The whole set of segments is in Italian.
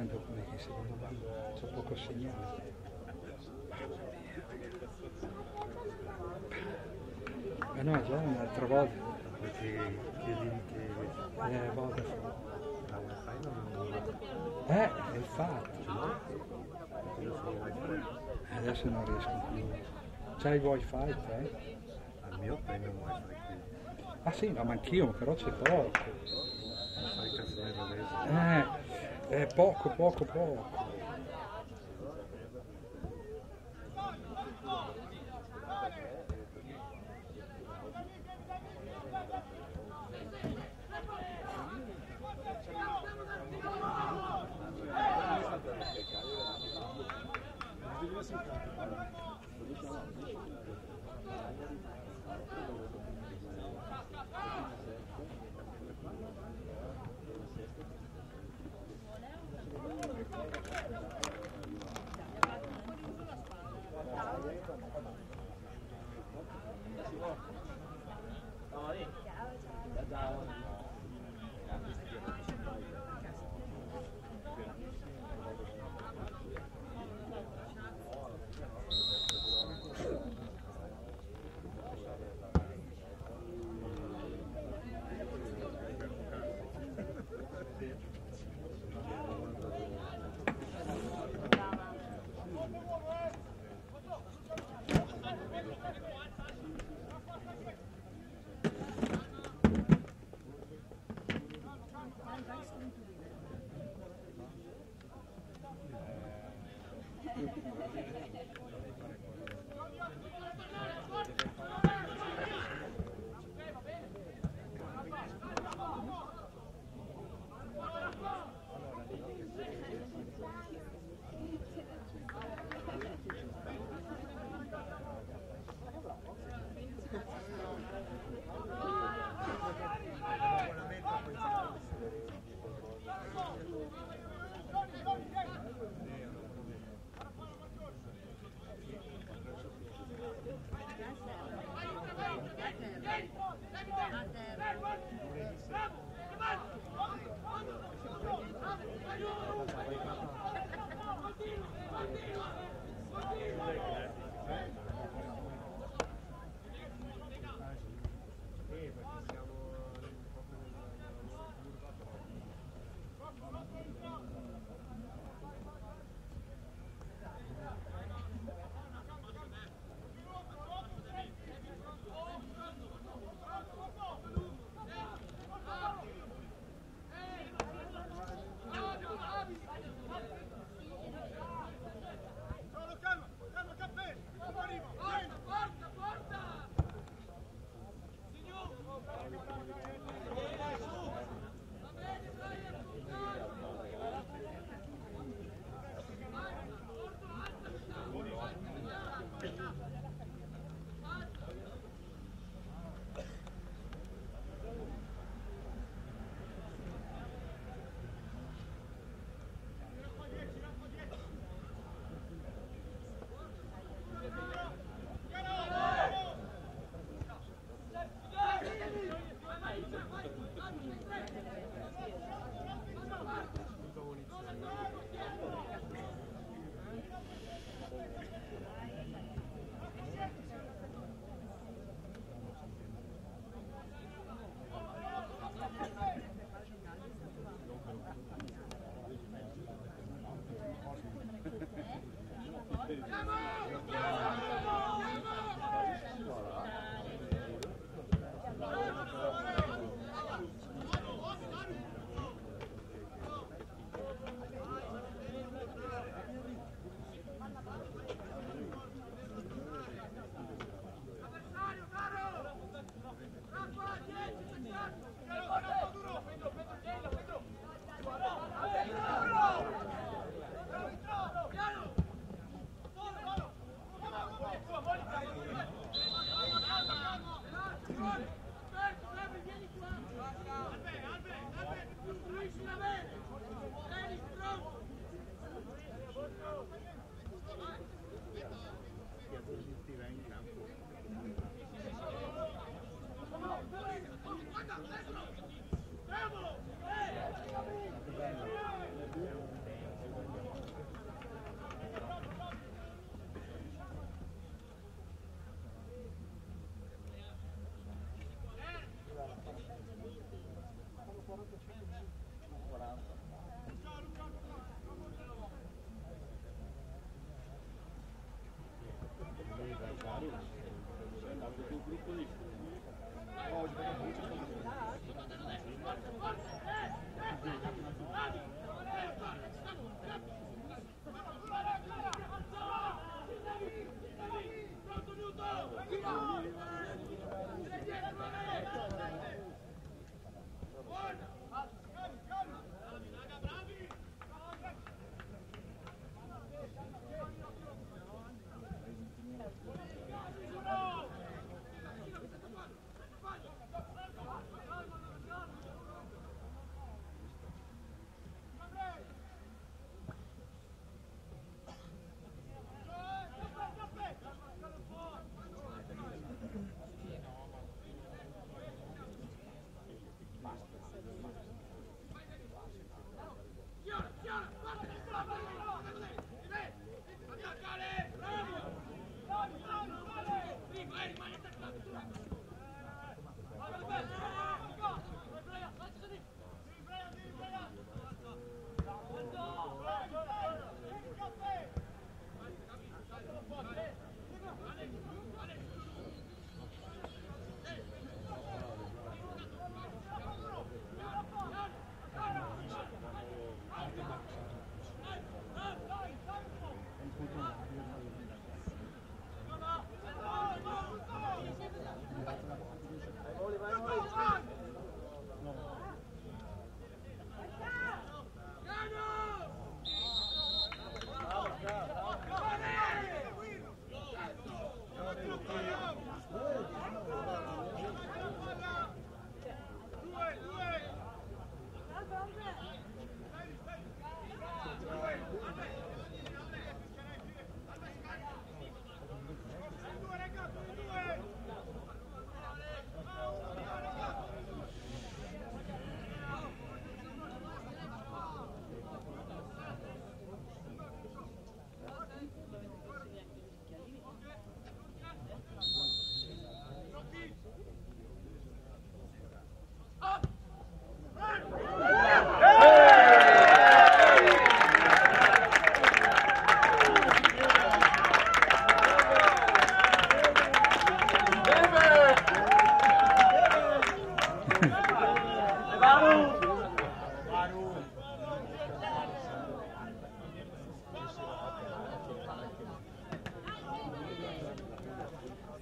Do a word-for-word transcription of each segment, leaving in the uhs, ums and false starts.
segnando come che secondo me c'è poco segnale. Ma no, già un'altra volta. Perché chiedi che Eh, vado. la wifi non Eh, è il fatto. io sono wifi. Adesso non riesco più. C'hai il wifi te? Al mio prendo un wifi qui. Ah sì, no, ma anch'io, però c'è poco. Non sai canzone danese. Eh, è poco, poco, poco.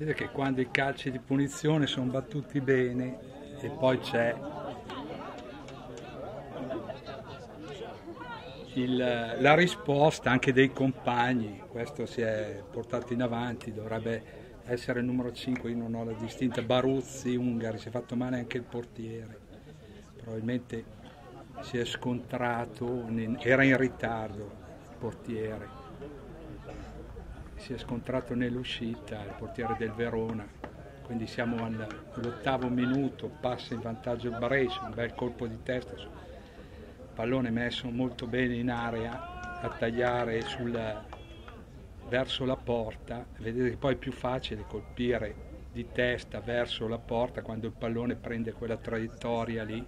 Vede che quando i calci di punizione sono battuti bene e poi c'è il, la risposta anche dei compagni, questo si è portato in avanti, dovrebbe essere il numero cinque, io non ho la distinta, Baruzzi, Ungari, si è fatto male anche il portiere, probabilmente si è scontrato, era in ritardo il portiere, si è scontrato nell'uscita il portiere del Verona, quindi siamo all'ottavo minuto, passa in vantaggio il Brescia, un bel colpo di testa, pallone messo molto bene in area a tagliare sul, verso la porta, vedete che poi è più facile colpire di testa verso la porta quando il pallone prende quella traiettoria lì.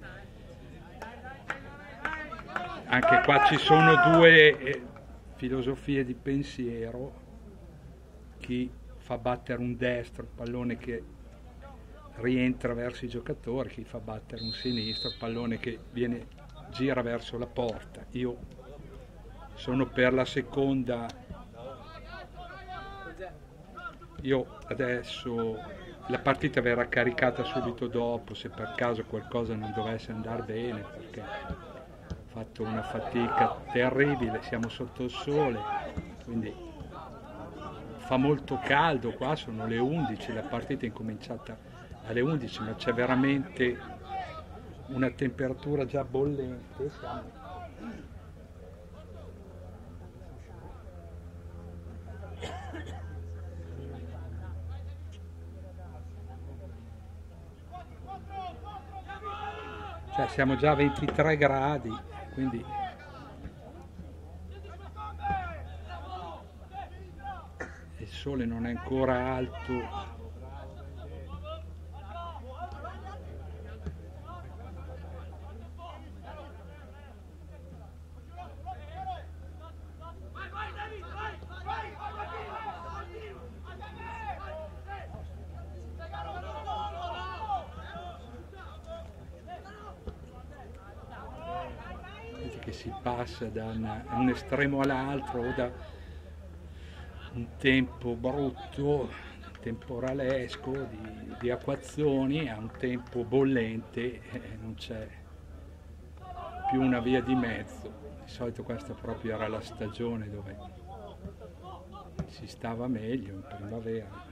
Anche qua ci sono due eh, filosofie di pensiero, chi fa battere un destro, il pallone che rientra verso i giocatori, chi fa battere un sinistro, il pallone che viene, gira verso la porta. Io sono per la seconda. Io adesso la partita verrà caricata subito dopo se per caso qualcosa non dovesse andare bene, perché ho fatto una fatica terribile, siamo sotto il sole, quindi fa molto caldo qua, sono le undici, la partita è incominciata alle undici, ma c'è veramente una temperatura già bollente. Siamo Cioè siamo già a ventitré gradi, quindi il sole non è ancora alto. Che si passa da una, un estremo all'altro, o da un tempo brutto, temporalesco, di, di acquazzoni, a un tempo bollente, eh, non c'è più una via di mezzo. Di solito questa proprio era la stagione dove si stava meglio, in primavera.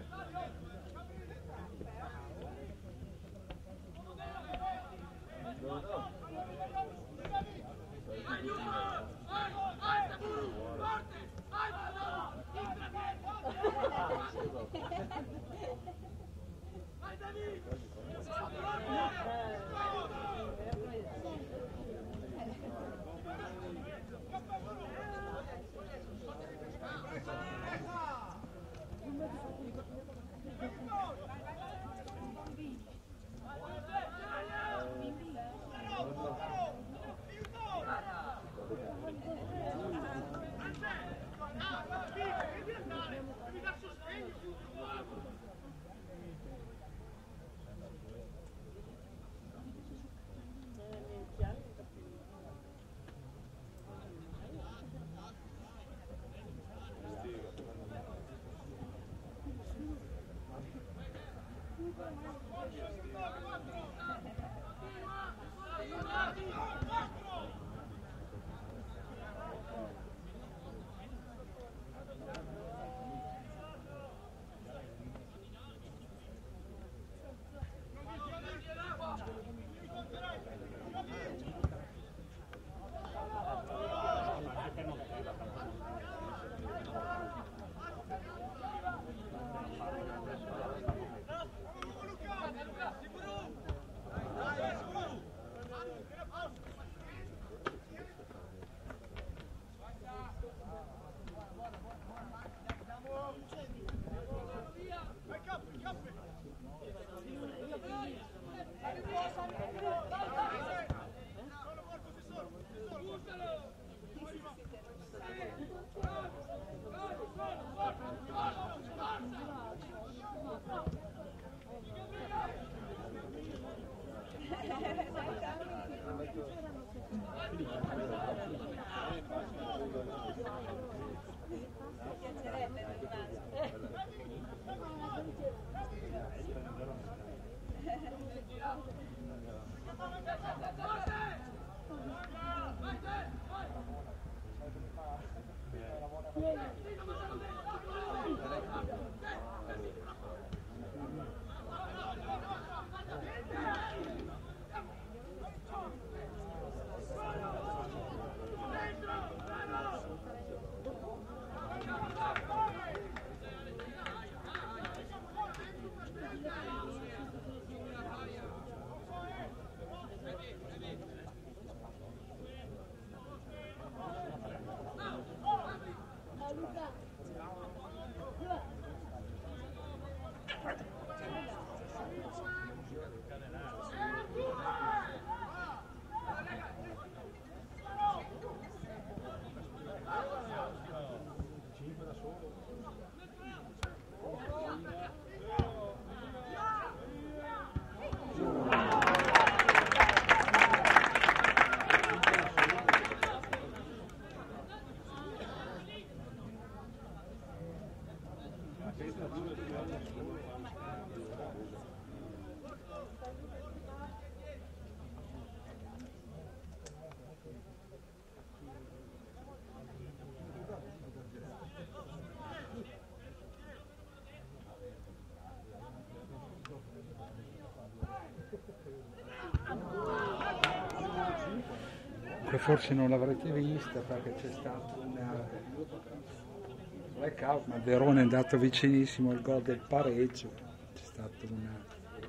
Forse non l'avrete vista perché c'è stato un blackout, ma il Verona è andato vicinissimo al gol del pareggio. C'è stata una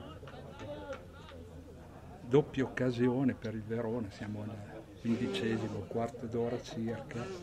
doppia occasione per il Verona, siamo al quindicesimo, quarto d'ora circa.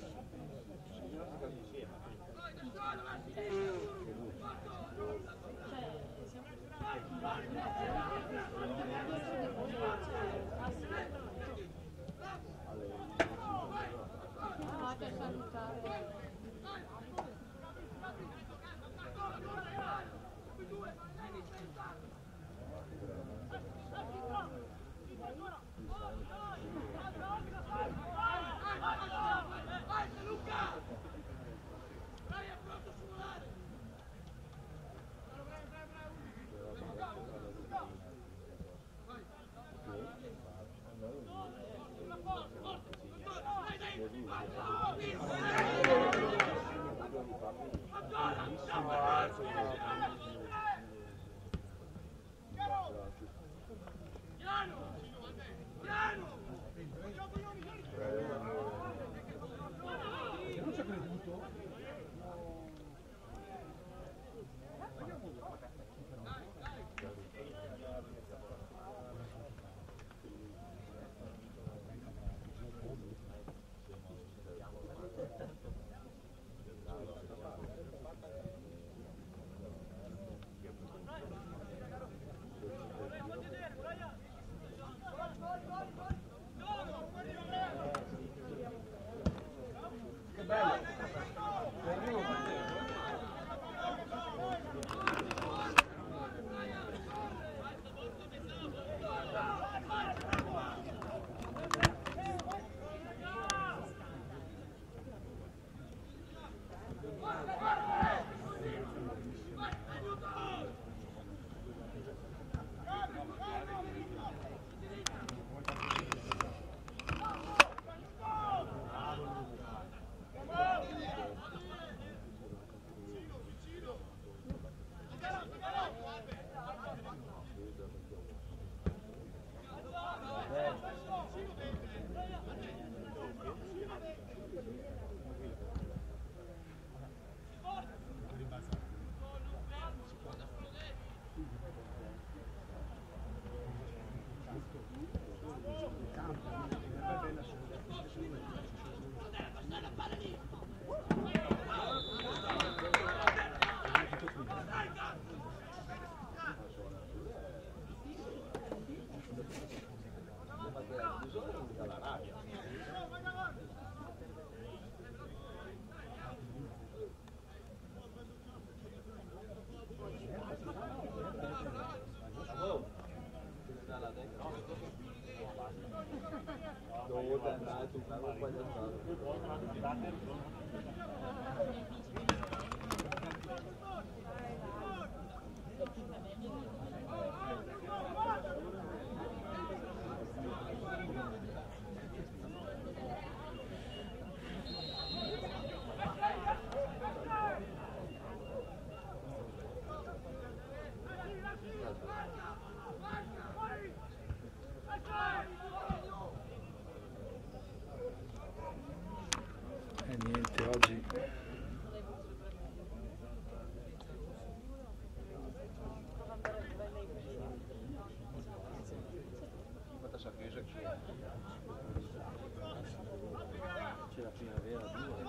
C'è la primavera due.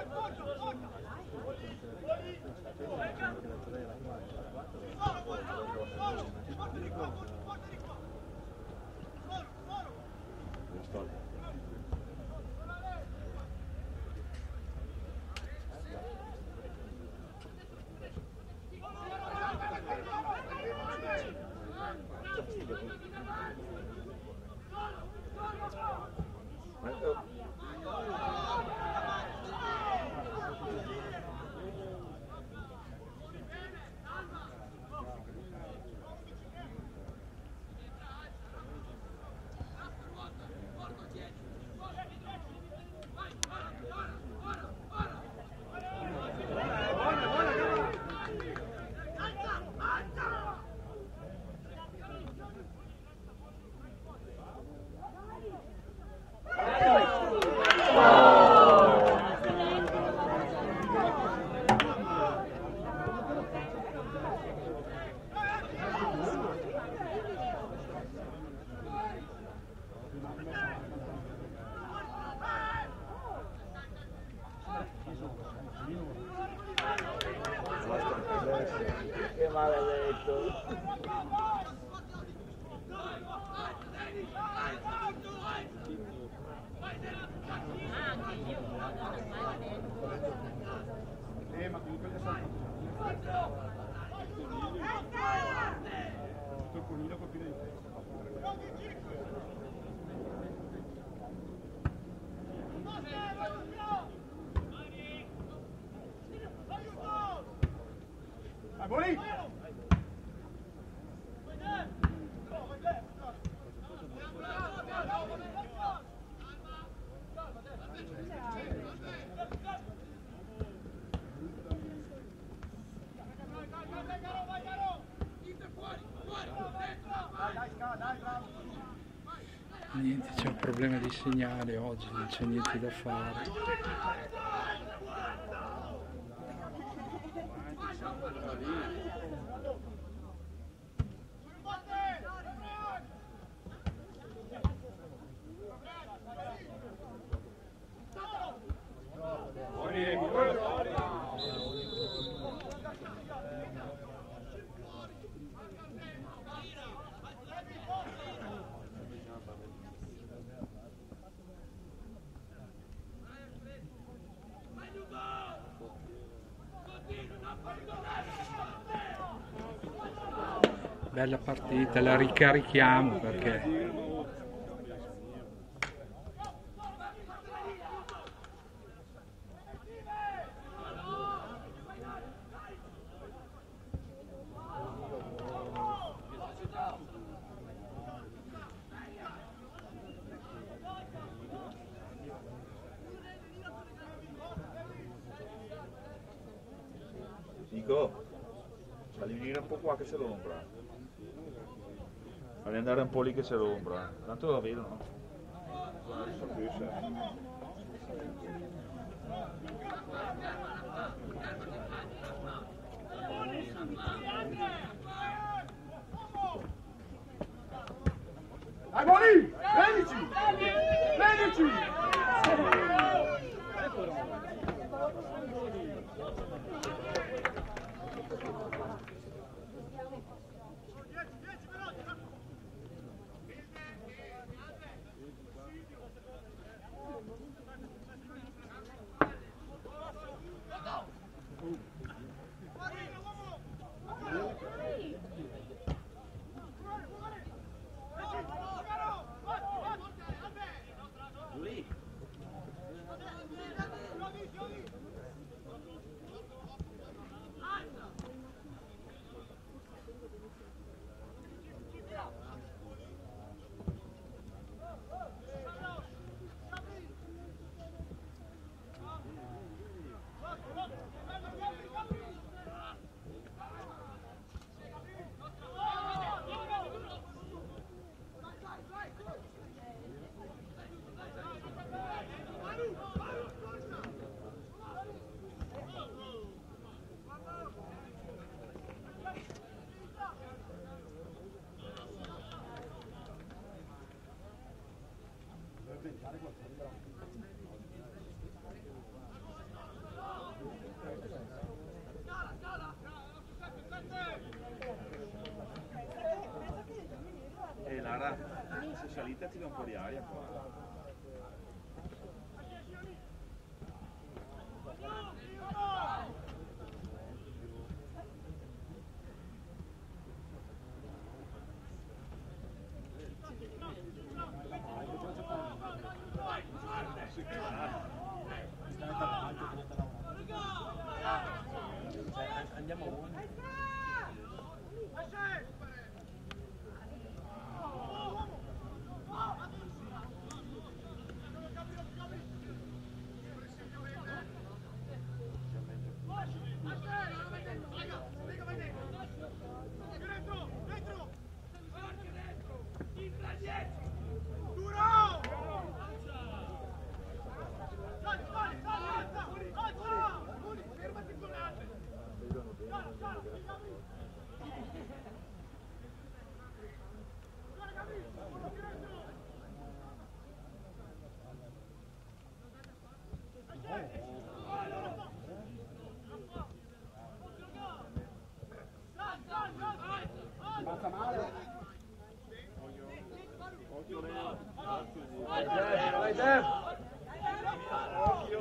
Che maledetto. Eh, ma comunque le sono tutto il conino colpito di testa. Vai, Boli! Niente, c'è un problema di segnale oggi, non c'è niente da fare. Bella partita, la ricarichiamo perché Dico, falli venire un po' qua che c'è l'ombra. Falli andare un po' lì che c'è l'ombra. Tanto la vedo, no? Non so più se... Dai, Boli! Vedici! Vedici! E Lara, se salita ti dà un po' di aria qua. Andiamo. Passa male. Occhio Leo. Vai Jeff, vai Jeff. Occhio.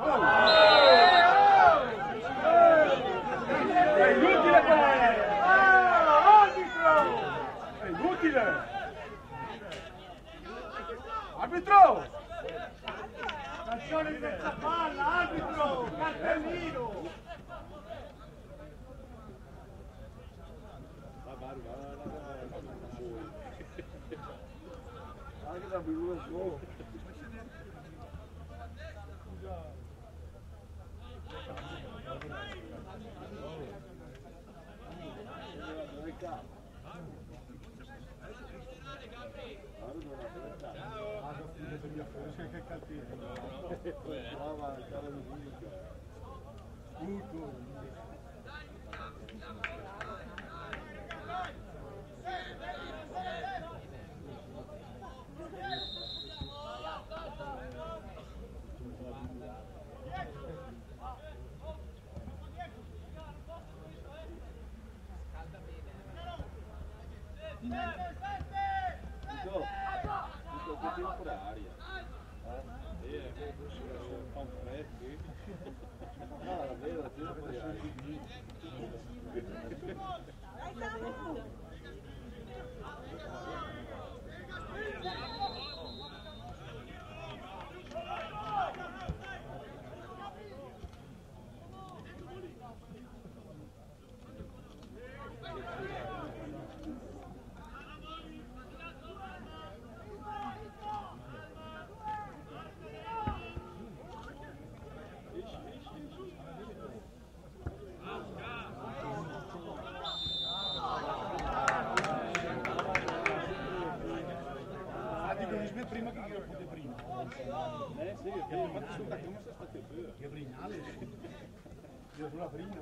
È inutile te! Ah, arbitro! È inutile! Arbitro! Calcione di questa palla, arbitro! Cartellino! Anche da figura sua. Brava, cara di Dico, che tempo d'aria. Eh, fa un freddo. No, davvero, tempo di aria. Prima che io potevo prima. Eh sì, che mi fatto sul come sei stato io. Che brinale. Io sulla prima.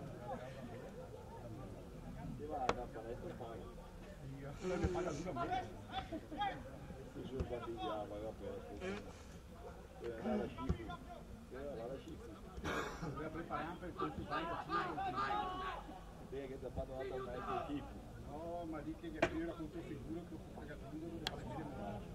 Ti va da paletto poi. Io quello che paga dura me. Si sono fatti già, va bene. Deve andare a schifo. Deve andare a schifo. Deve preparare per quanti fai a schifo. Deve che ti ha fatto l'altra mezzo schifo. No, ma di che gli era contro figura che ho pagato uno dove fare bene male.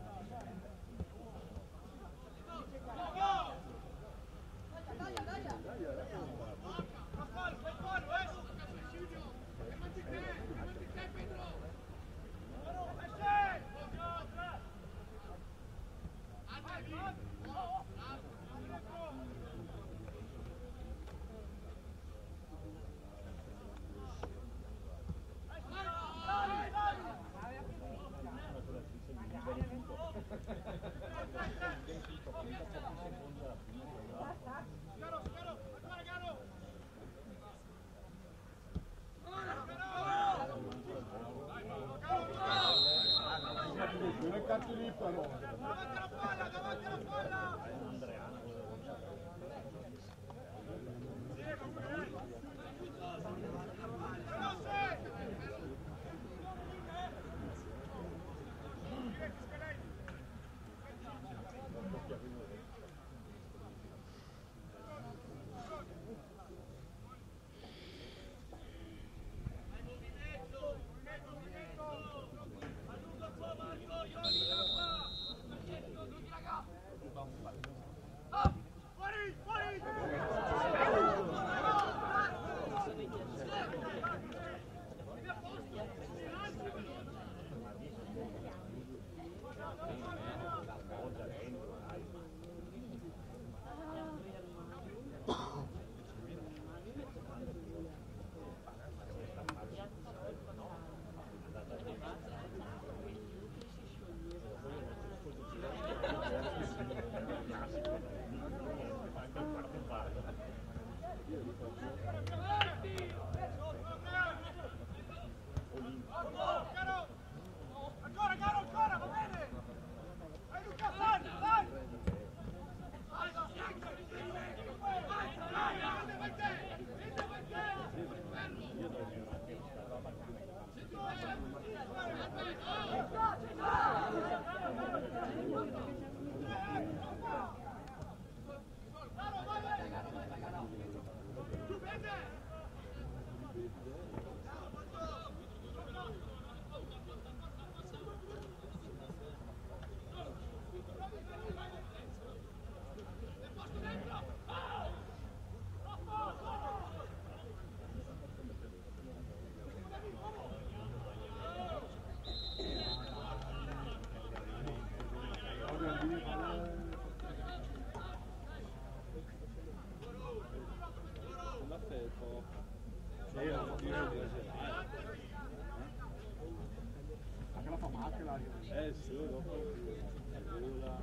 Anche la fa male l'aria. Eh sì, dopo la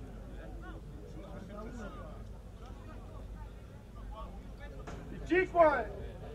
cinque!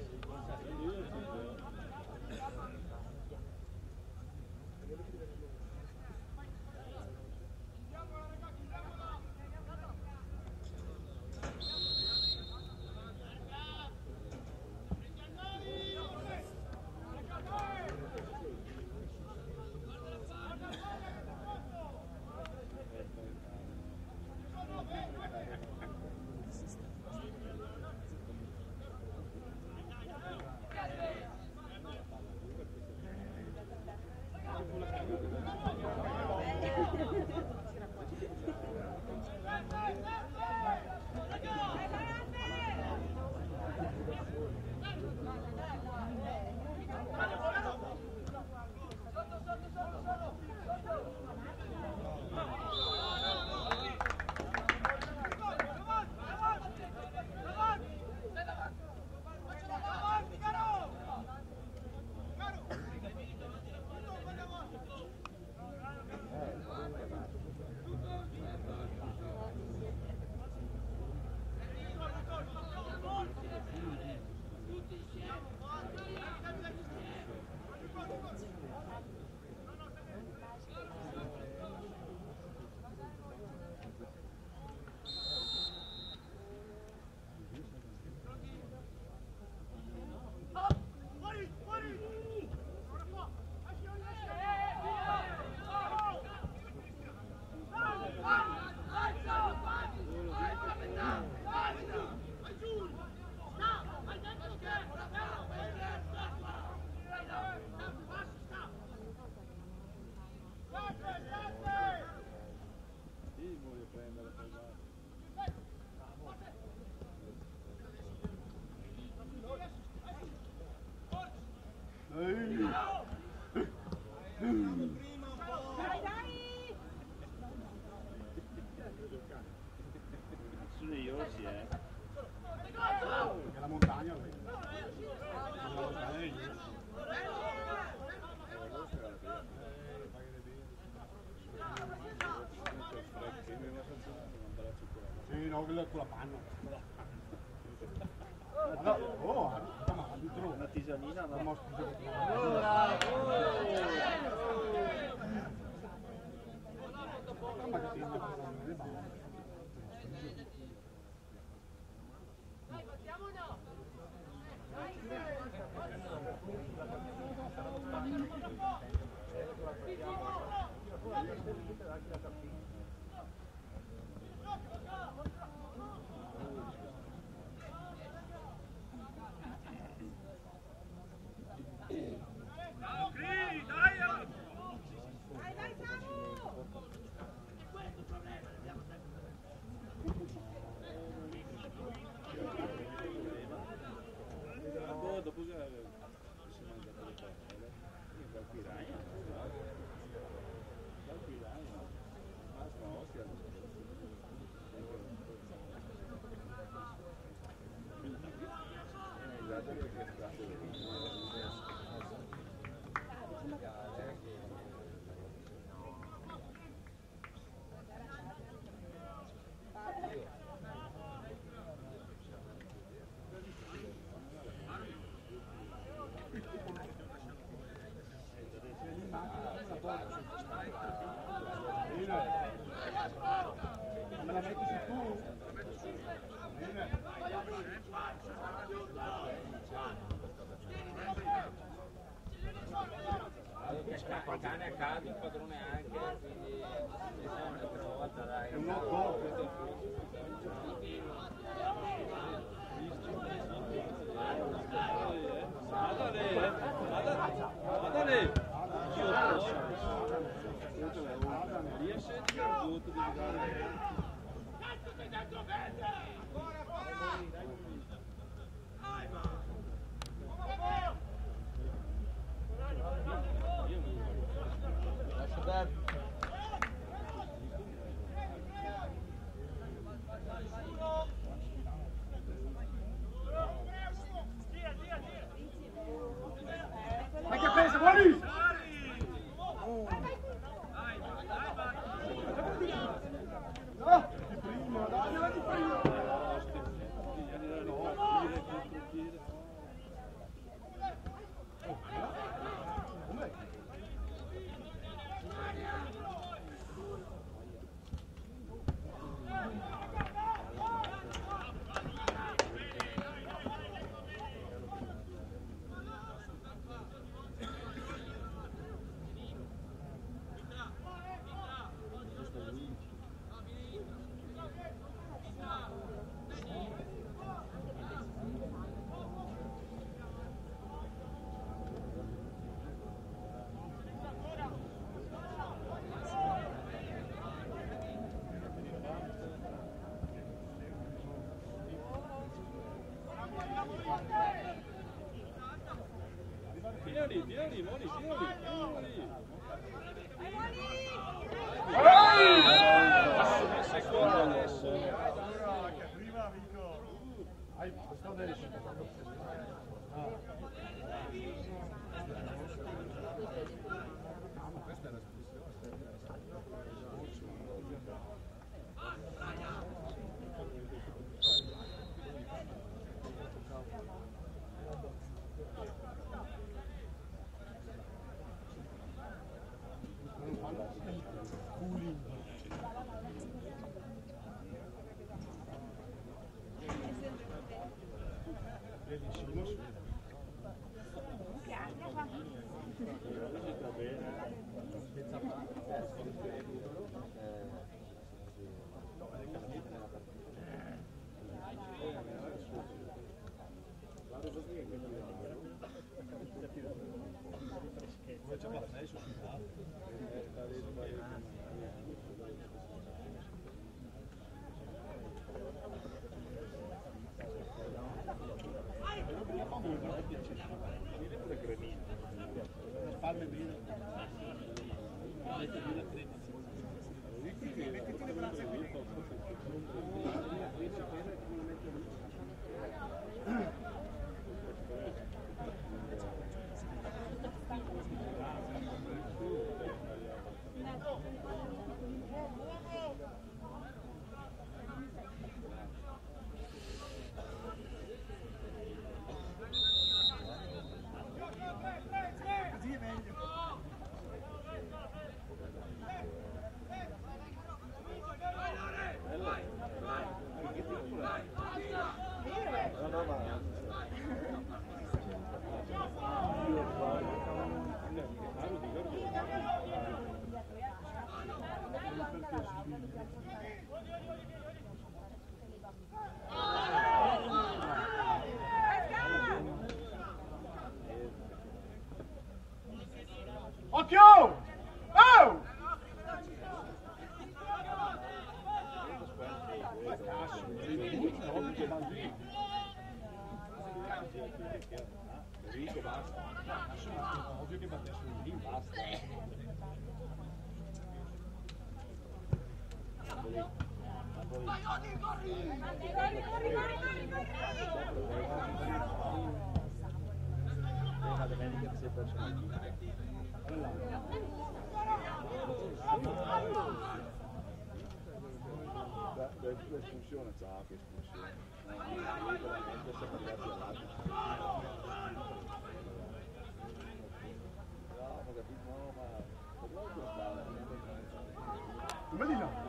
Sono io, sì, eh. È la montagna, lei. La montagna è io. Sì, no, quello è con la panna. No, oh, arbitro. Una tisanina, no? No, Dopo si è mangiato le cose, dal piranha, dal piranha, ma no, si è me la metti su tu? Bene. Che scappa il cane a casa, il padrone anche, quindi un'altra volta dai. È un otto. Guardale! Riesce a tirare tutto di guardare. Lascia perdere. tieni, tieni, Moni, tieni, tieni. Secondo adesso. Che prima amico. Hai sto adesso. Questa è la palme bene. Mettiti la crema. Mettiti le braccia qui. Occhio! Oh! Rico, basta. Ovvio che batte su lì, basta. Una domenica che si è perso l'espulsione, ciao, che espulsione. No, veramente siamo arrivati all'altro. No, ho capito, no, ma dobbiamo guardare. Come di no?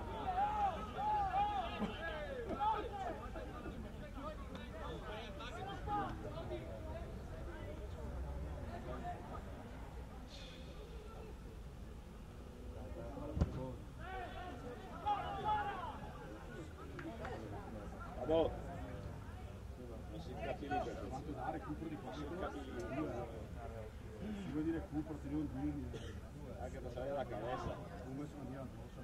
Non si capisce per Quanto dare recupero di questo? Si vuol dire recupero, ti devo dire. anche passare la cabeza. Come sono andiamo addosso?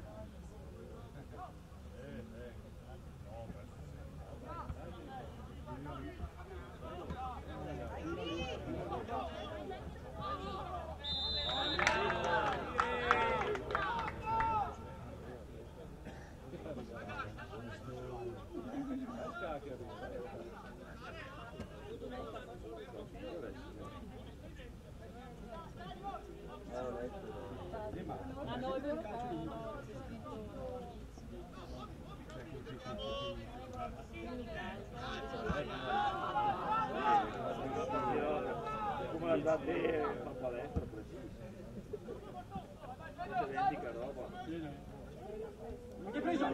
Come andate a palestra preciso. Non c'è vendica roba. Ma che preso?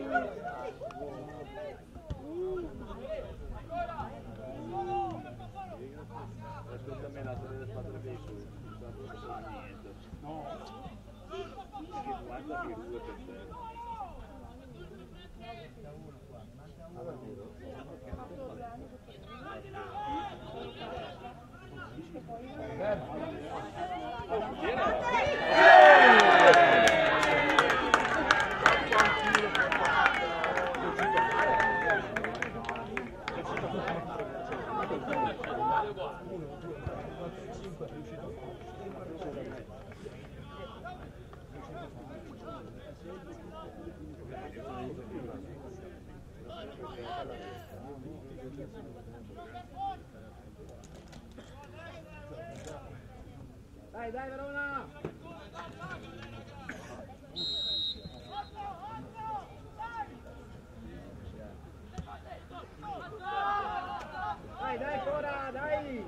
Ascolta me la storia delle spalle dei sud, non so niente. No. Che guarda che due per te. Dai, dai, Verona! Dai, dai, Cora, dai!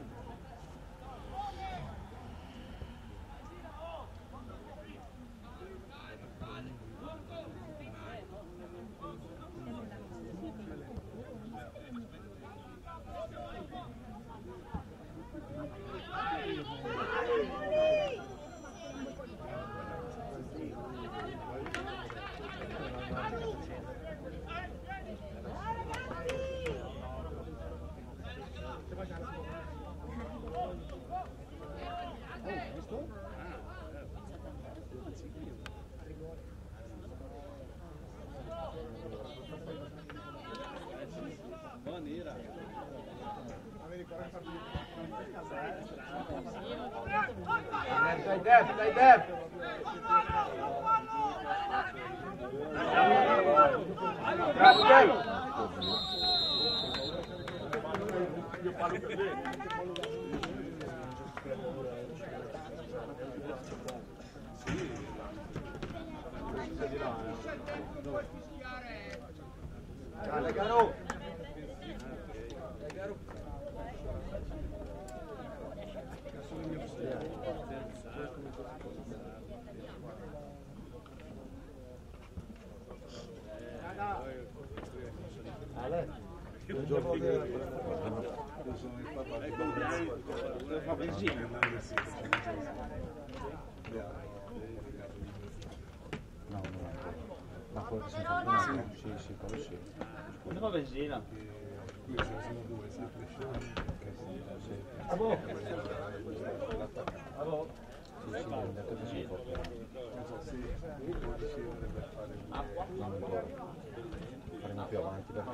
Dai Deb, dai Deb! Grazie! Dai Garo! Dai Garo! Ale, un giorno devo fare benzina. No, no, ma quello che si fa prima, sì, sì, quello sì. Come fa benzina? Qui sono due, sempre a voi. A voi. Sì, sì, ho detto che si può fare. Non so se può riuscire per fare acqua. Non ancora. Faremo più avanti perché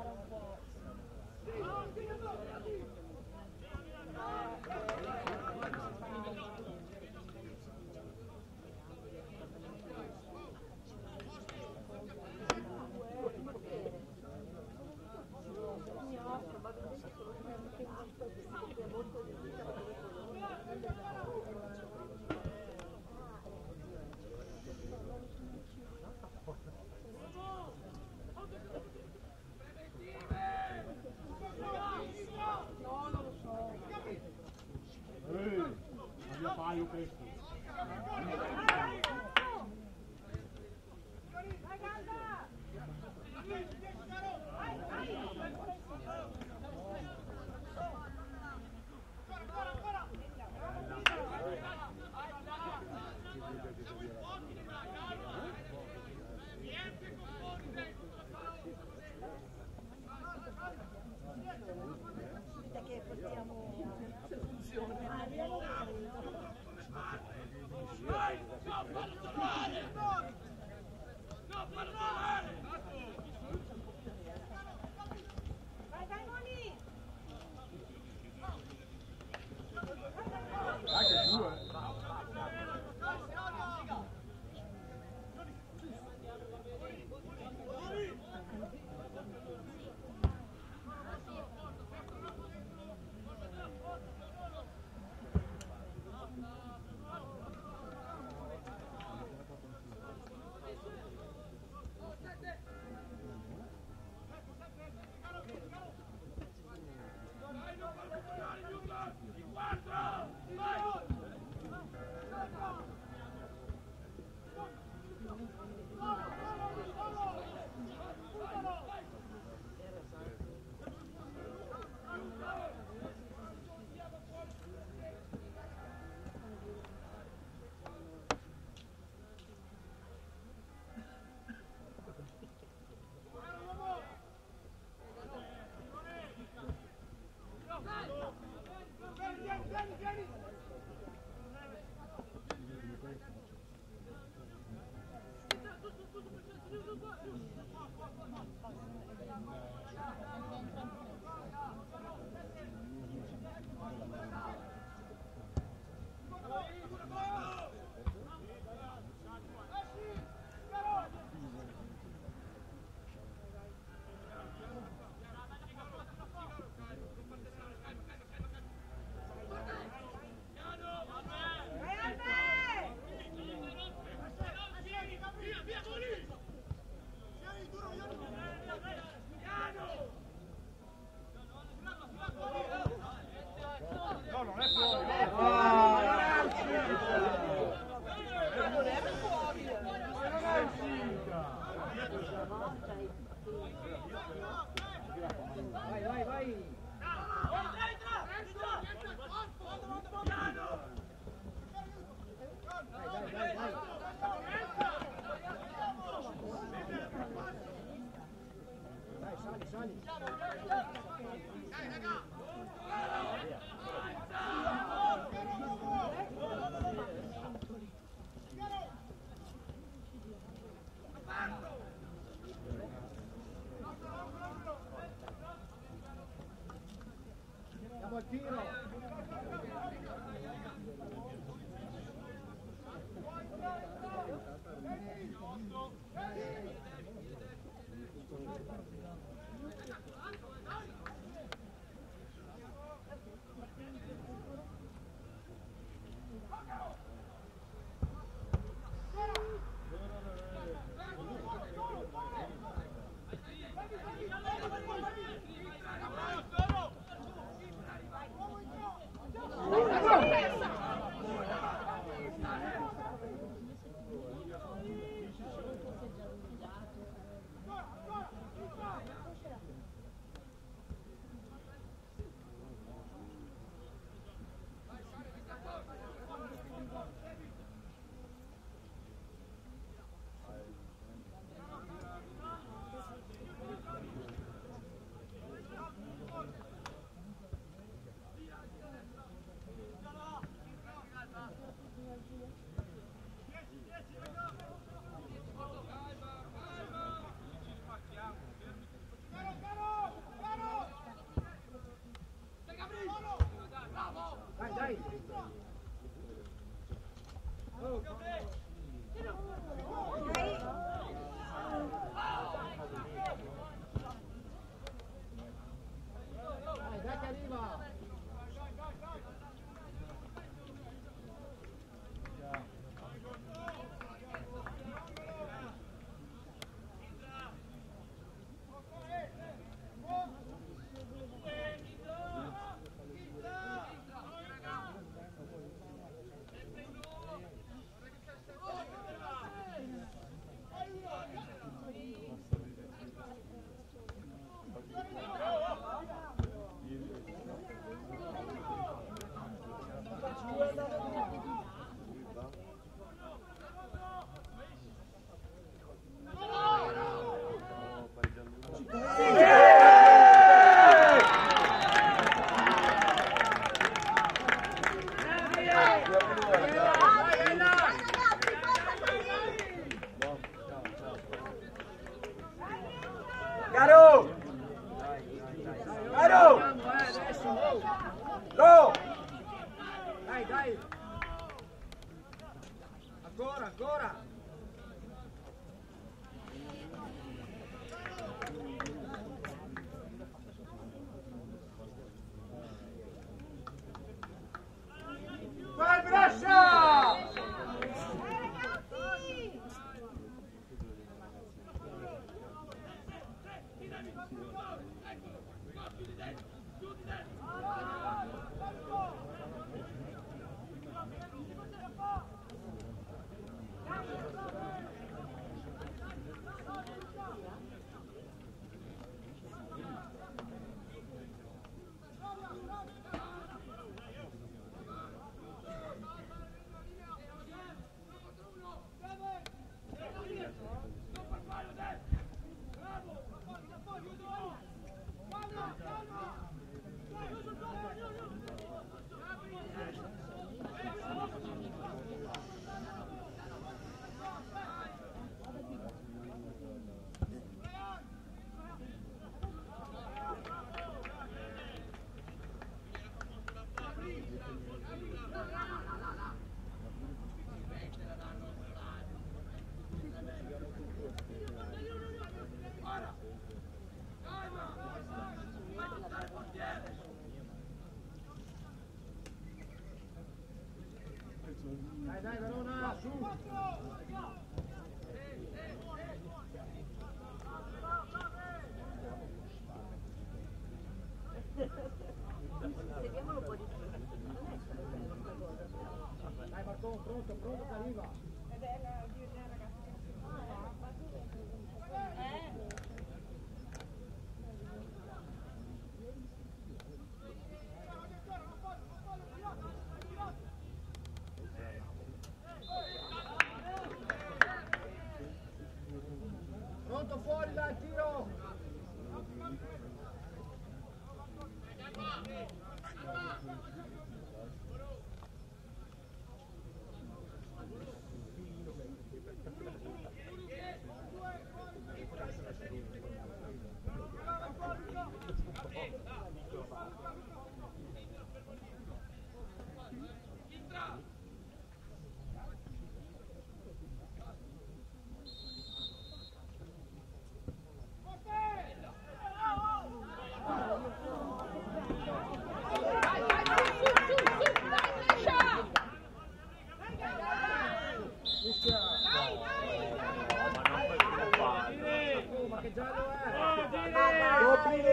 Vamos,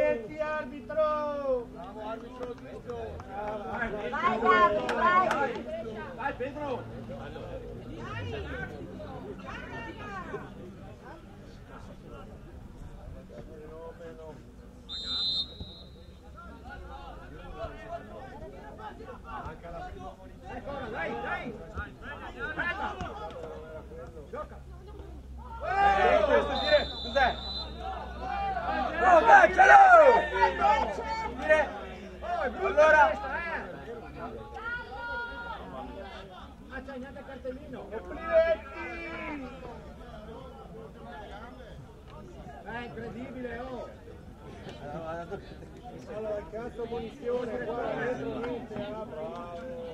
Complimenti arbitro! Bravo arbitro, giusto! Vai Gabri, vai! Vai Pedro! Ancora, dai, dai! Bella! Gioca! Eh, questo dire, cos'è? Oh, bacialo! Dire, allora... Ah, c'hai neanche il cartellino! Complimenti! È incredibile, oh! Allora, il cazzo munizione, qua dentro niente, ah, bravo!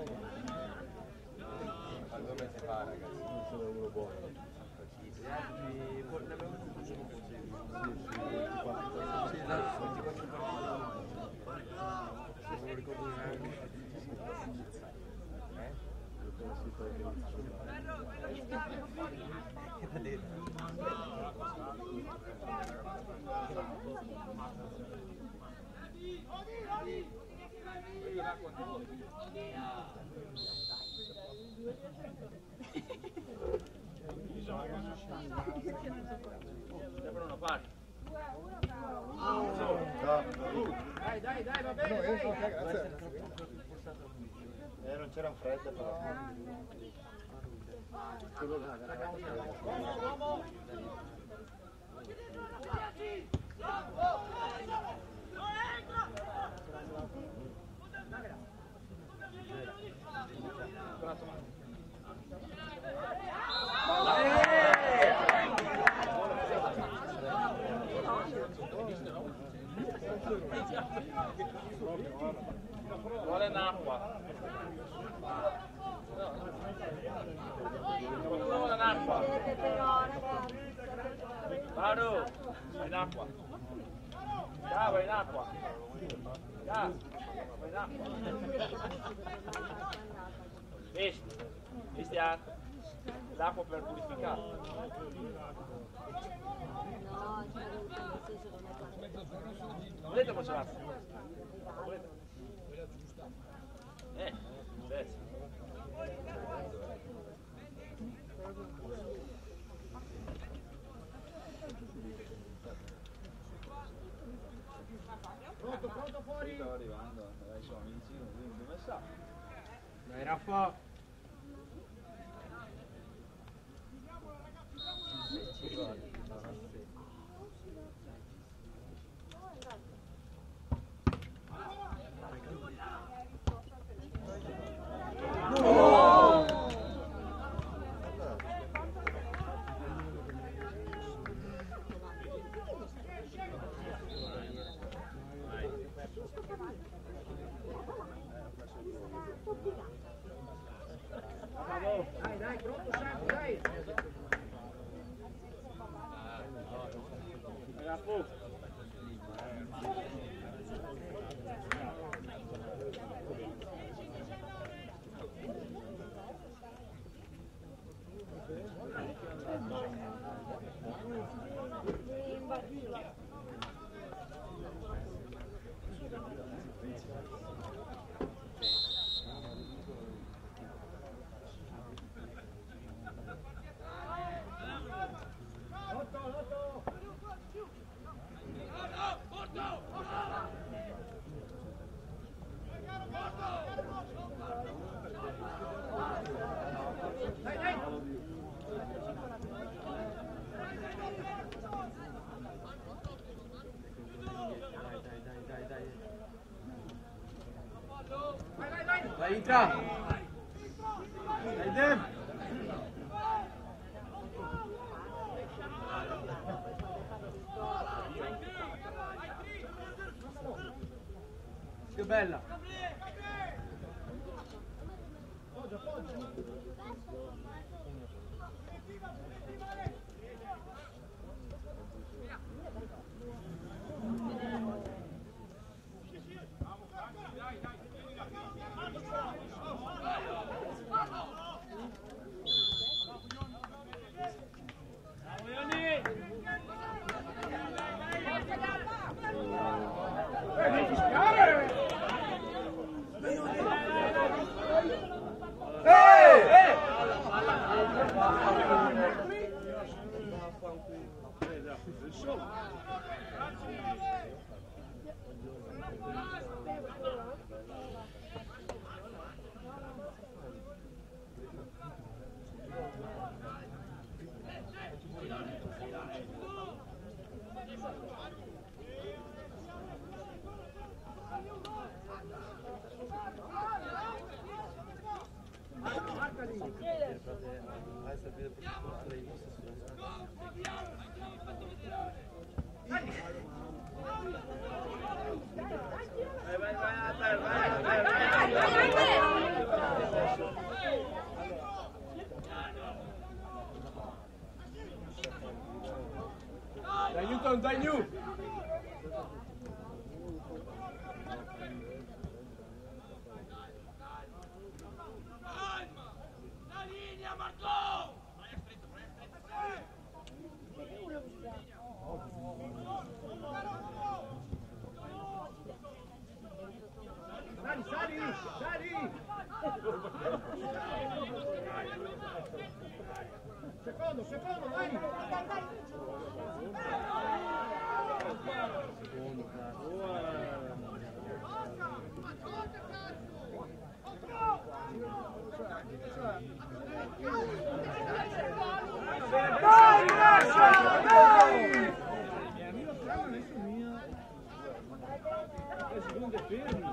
Come si fa, ragazzi? Non sono uno buono. Sembrano pari. Dai, dai, dai, va bene, dai! Eh, non c'era un freddo però. Quello là, Vuole un'acqua. Vuole un'acqua. Vado, vai in acqua. Ciao, vai in acqua. Ciao, vai in acqua. Vesti, vesti l'acqua per purificare. No, c'è nel senso che non è fatto. Volete mozzarella? Volete? Eh, adesso. Pronto, pronto fuori! Stavo arrivando, adesso amici, dove sta? Dai Raffa! Dai, dai, pronto sempre, dai! Vai, entra! Dai, Dem! Che bella! Poggia, poggia! Bravo, Secondo, secondo, vai! Secondo, cazzo. Dai, lascia! Dai! Secondo fermi.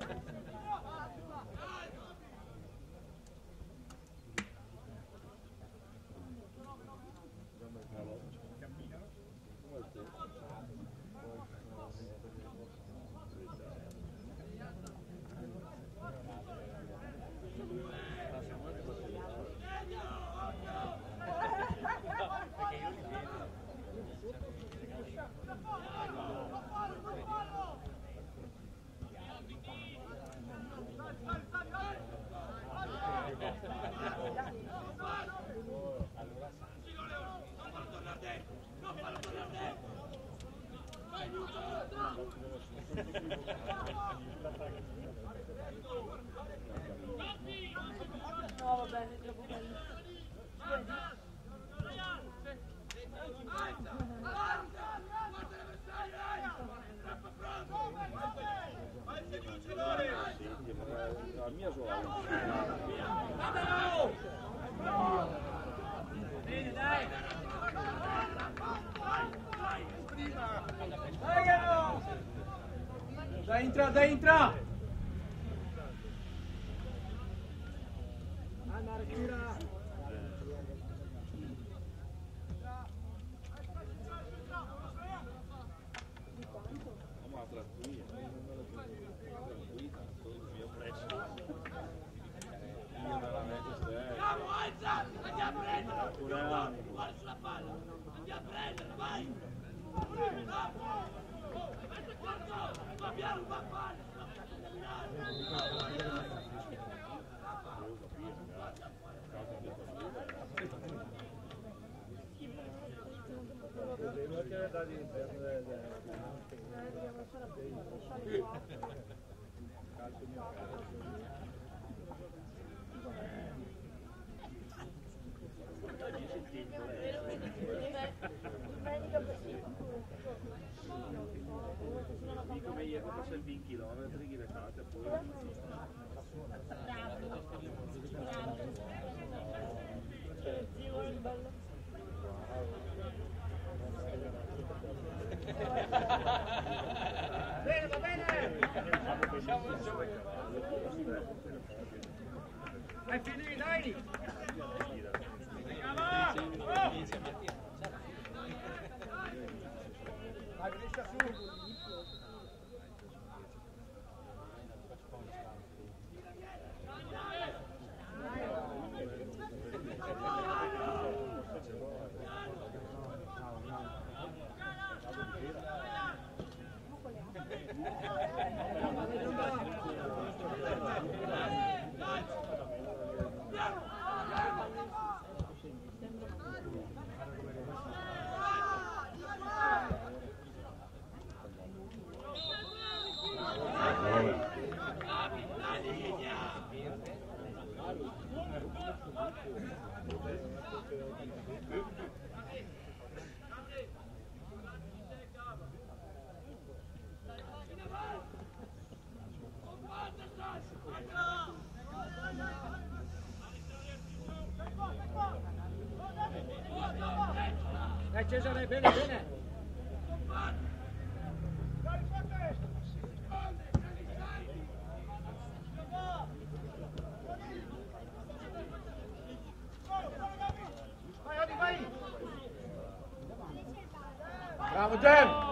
No, va bene, è troppo bello. La mia sola. Bene, dai! Dai, entra, dai, entra! Anna, respira! Ma tranquilla. Tranquilla, mio presso. Io veramente Andiamo, alza! Andiamo a prendere! Guarda sulla palla! Andiamo a prendere, vai! Mette corto! Va piano, va palla! come ieri ho passato venti chilometri che le fate poi Bene, va bene! Dai Filippi, dai! Dai, riesci su! Dai Cesare, bene, bene! Vai, Odi, vai! Bravo, Gem!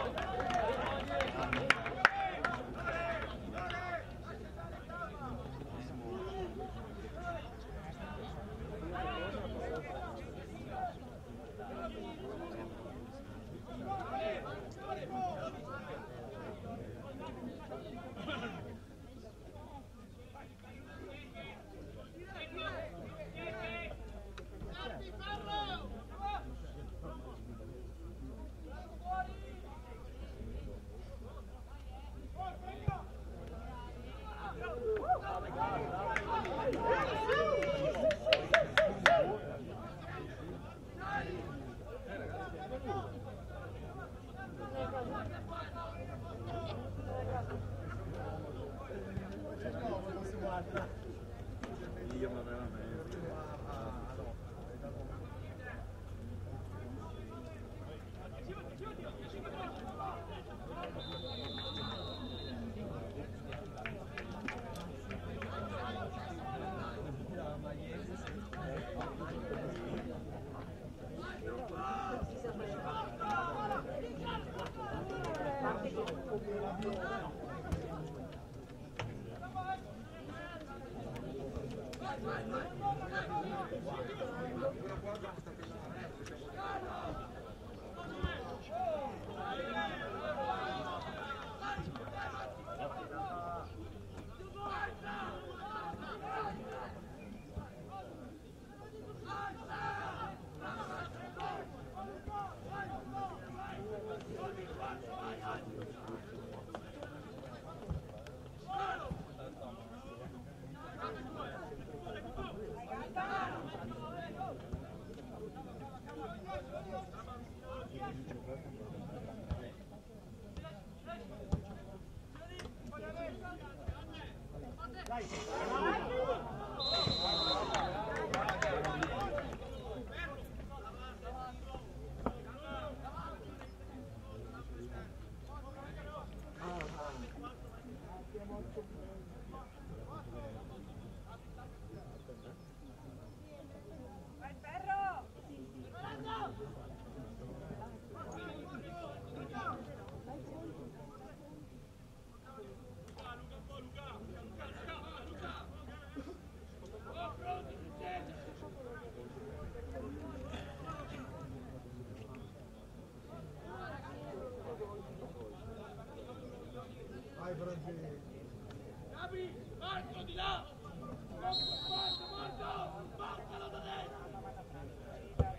Gabri, Marco di là! Morto, morto! Portalo da destra!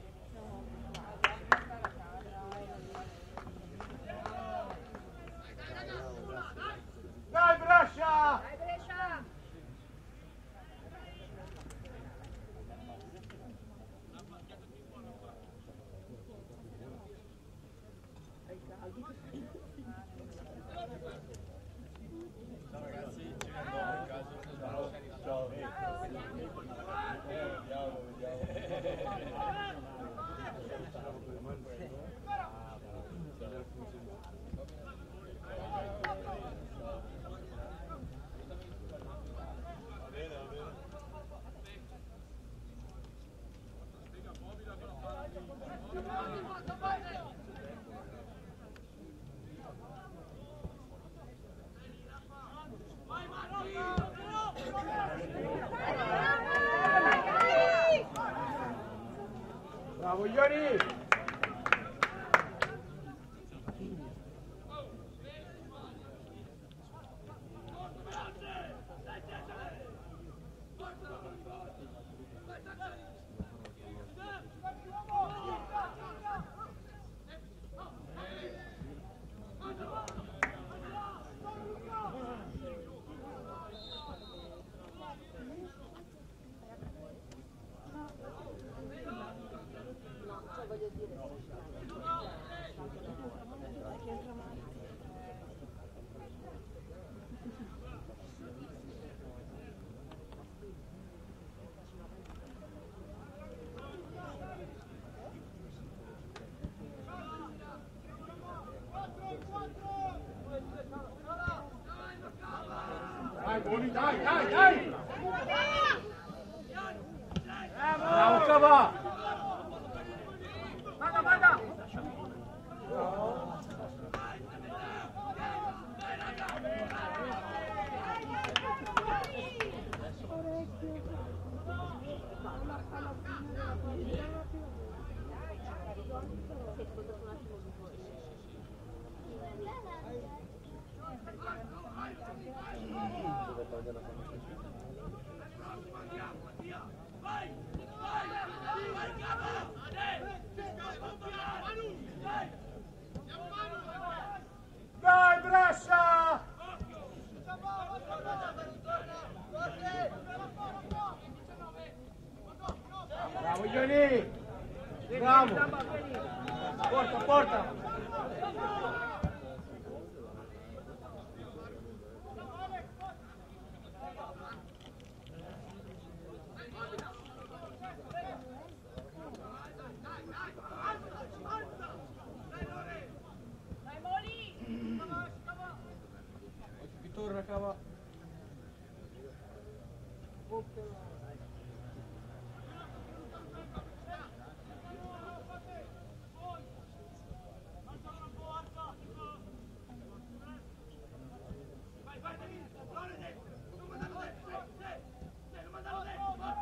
Dai Brescia! Dai Brescia! Ciao ragazzi, ci vediamo in caso. Ciao. Vediamo, vediamo. Va bene, va bene. Bravo Ioni! Dai, Boni, dai, dai, dai! Bravo, Cava! Vada, vada! Dai Brescia! Bravo Ioni! Bravo! Porta, porta! Torna Cava. Vai, vai, non mandarlo dentro! Non mandarlo dentro!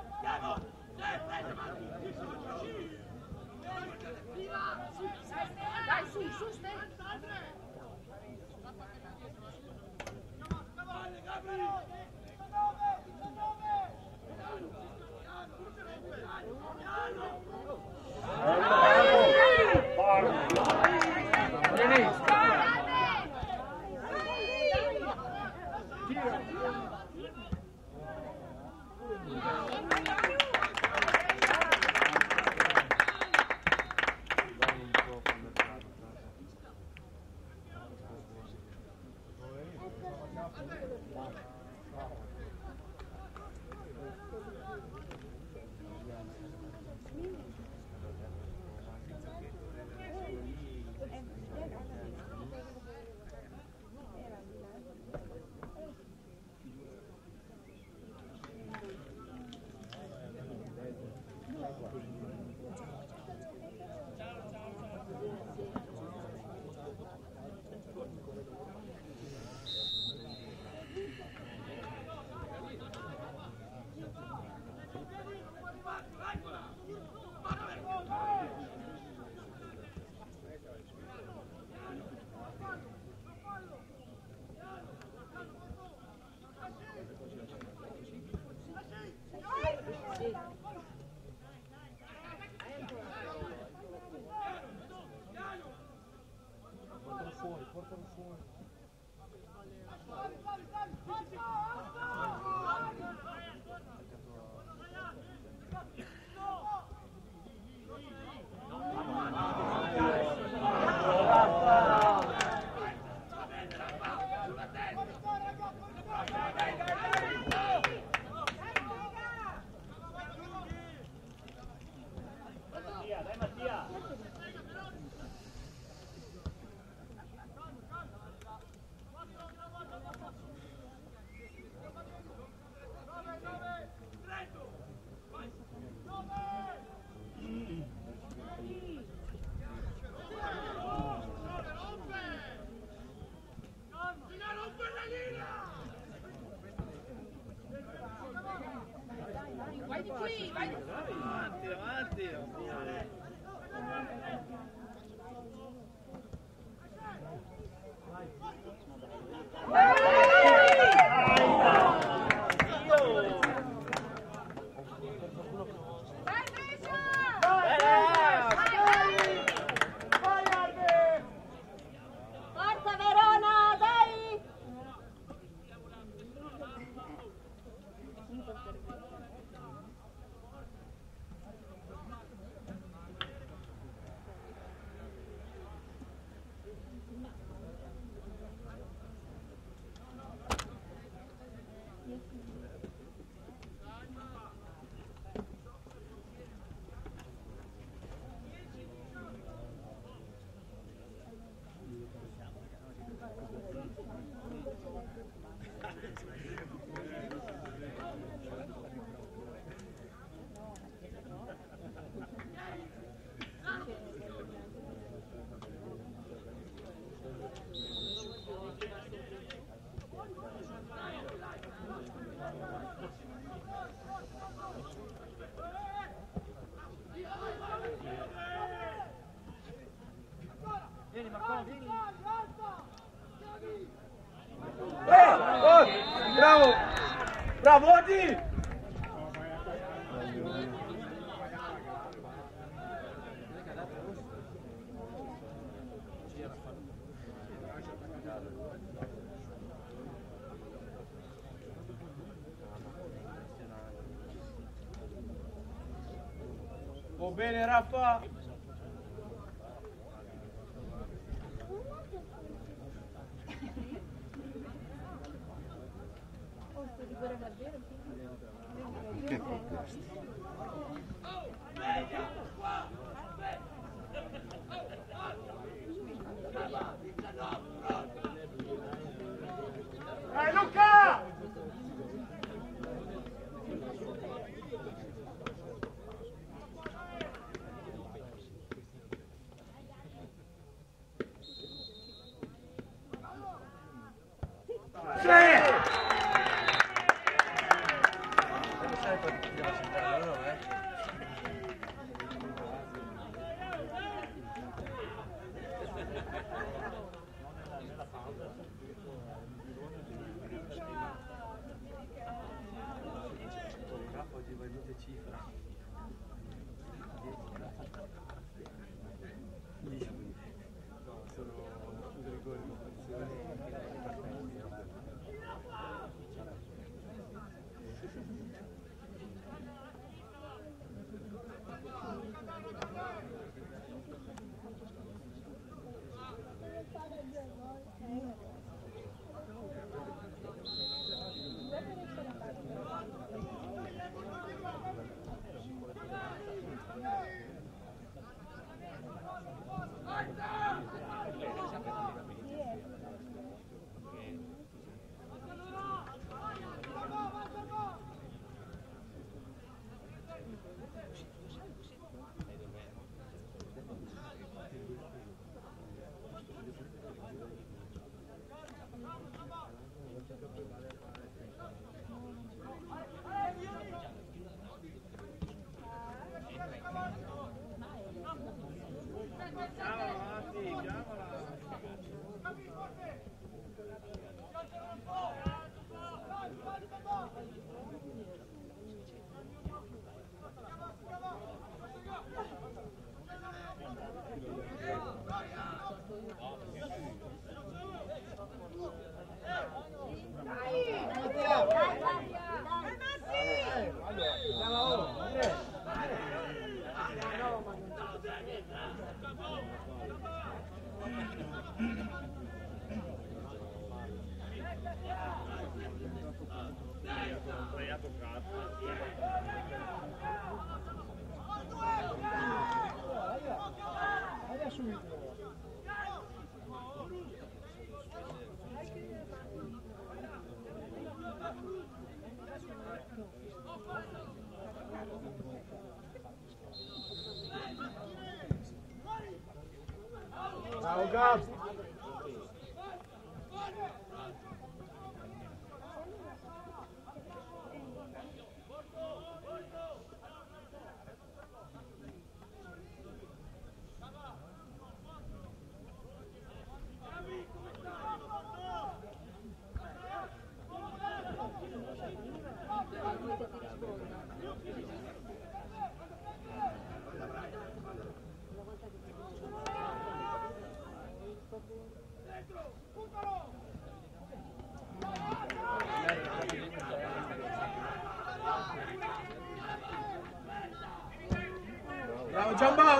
Bravo! Bravo, Odi! Oh, bene, Raffa! Che conquista? Eh, Luca!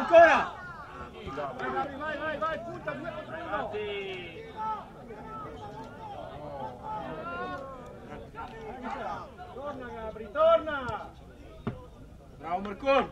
ancora! Vai, vai, vai, vai, vai, punta, due contro uno! Torna Gabri, torna! Bravo Marcon!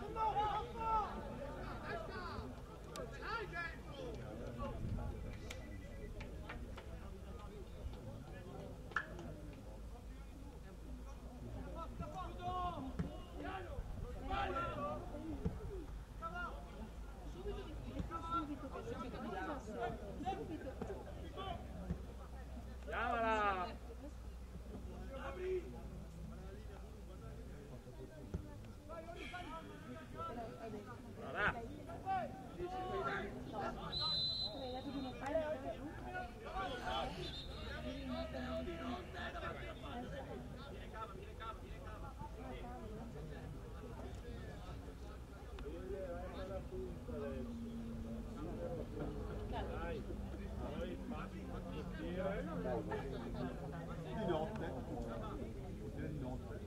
Di notte. Di notte.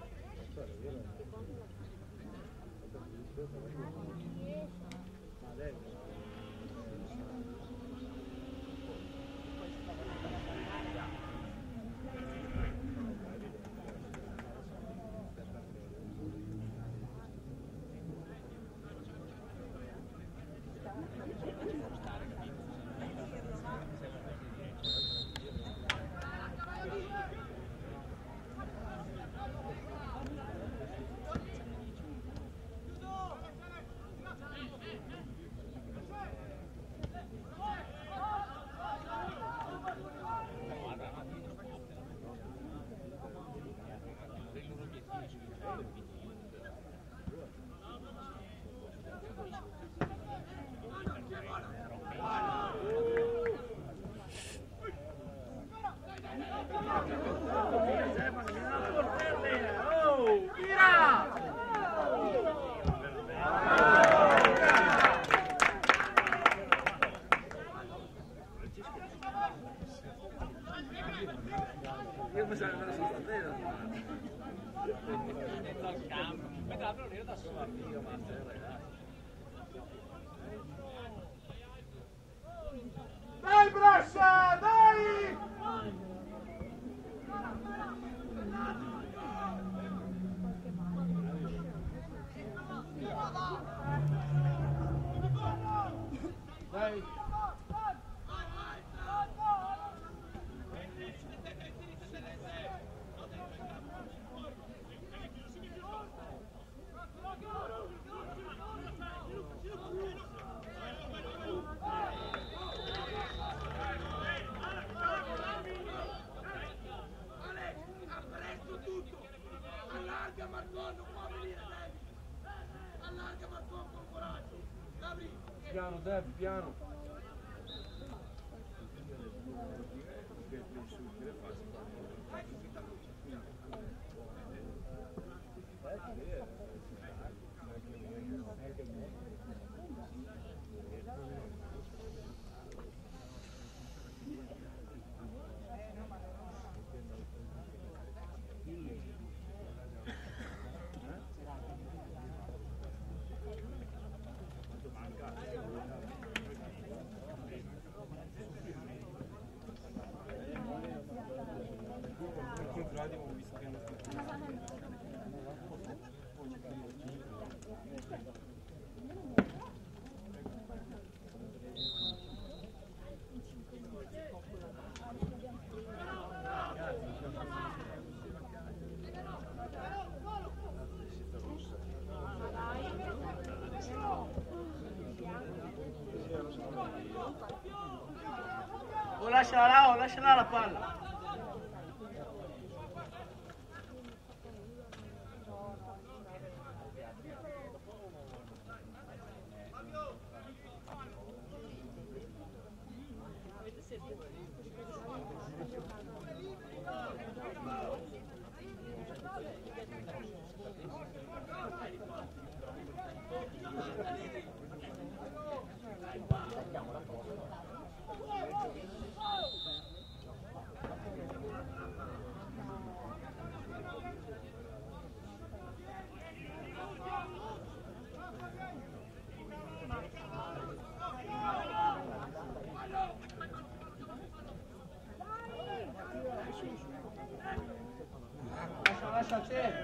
Io mi sa che me la sono stata Dai Brescia, dai! Dai! Allarga Marcon, non può venire Devi! Allarga Marcon con coraggio! Gabri! Piano, Devi, piano! Oh, lasciala là, oh, lasciala la palla! lascia, c'è.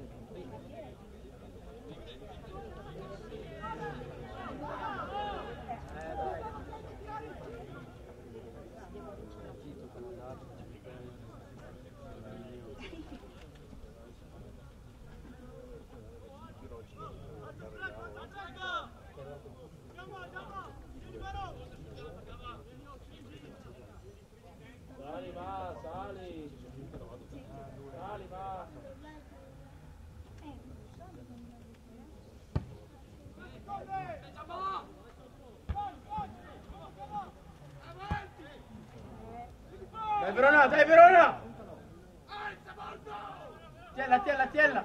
Sali, va, sali. Sali, va. Dai Verona, dai Verona! Tiella, tiella, tiella!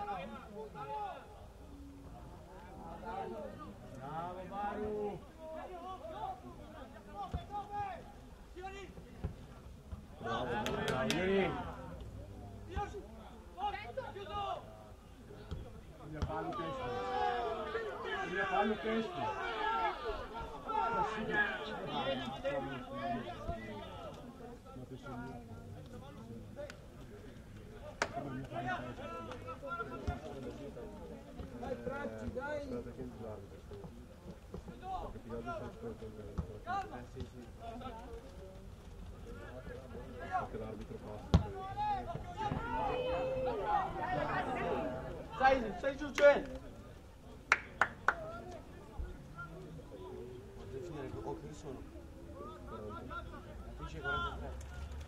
Bravo Maru! Bravo, bravo, Ioni! Bisogna farlo questo. Bisogna farlo questo. Dai Franci, dai! Sai, sai giù c'è! Sono? quarantatré.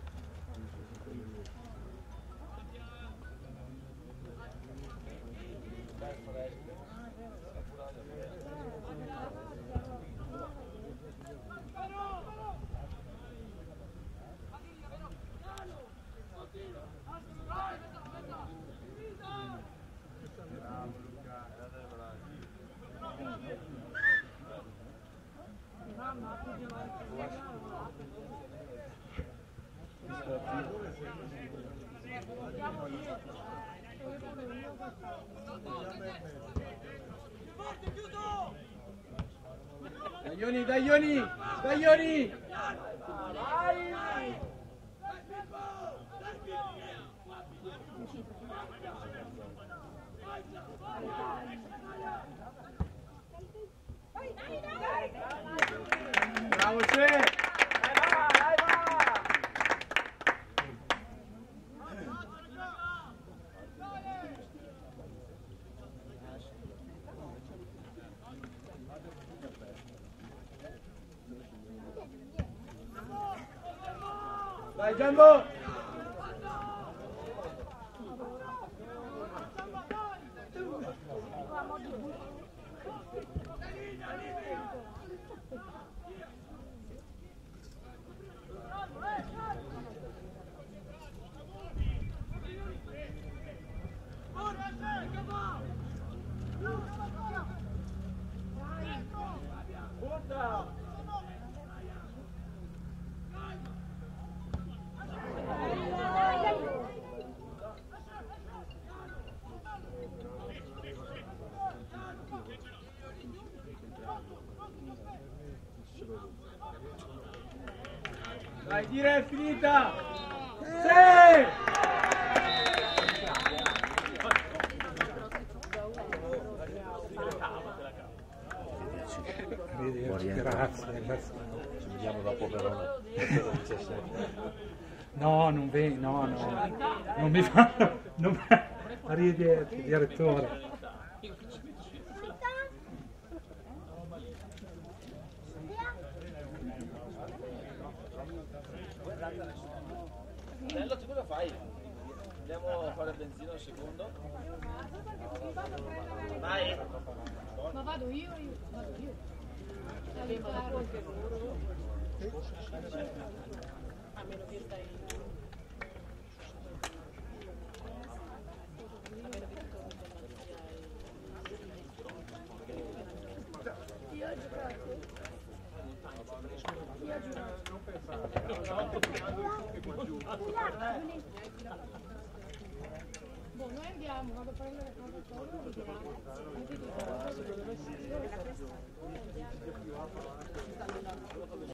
Dai Ioni, dai Ioni, dai Ioni! Vai! Bravo c'è! Vai Giambo! Dai, dire è finita! Sì! Grazie, grazie. Ci vediamo dopo Verona. No, non vedi, no, no. Non mi fa. Non... Arrivederci, direttore. Bello, tu cosa fai? Andiamo a fare benzina un secondo? Vai! Ma vado io, io, vado io. A meno che stai... Io ho giocato. Io ho giocato. Boh, noi andiamo, vado a prendere cose solo.